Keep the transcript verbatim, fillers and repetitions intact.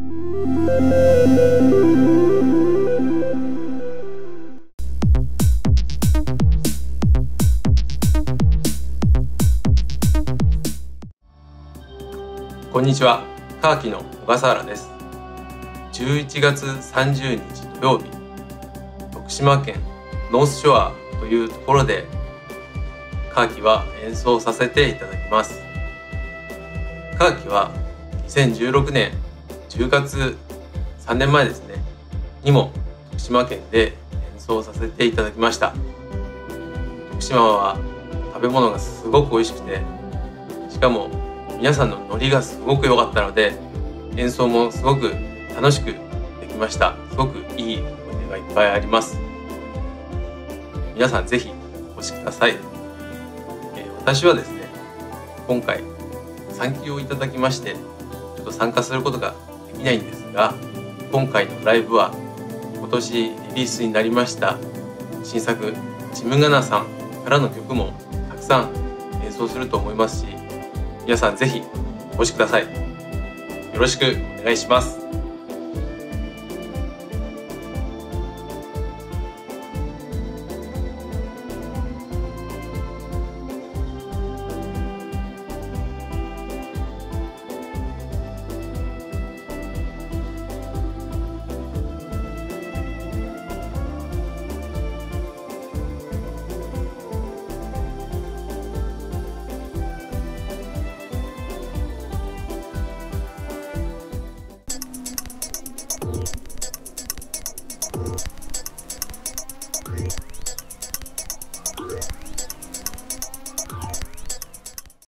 こんにちは、カーキの小笠原です。じゅういちがつさんじゅうにち土曜日、徳島県ノースショアというところでカーキは演奏させていただきます。カーキはにせんじゅうろくねんじゅうがつ、さんねんまえですねにも徳島県で演奏させていただきました。徳島は食べ物がすごく美味しくて、しかも皆さんのノリがすごく良かったので、演奏もすごく楽しくできました。すごくいい思い出がいっぱいあります。皆さんぜひお越しください。えー、私はですね、今回産休をいただきましてちょっと参加することができないんですが、今回のライブは今年リリースになりました新作ちむがなさんからの曲もたくさん演奏すると思いますし、皆さんぜひお越しください。よろしくお願いします。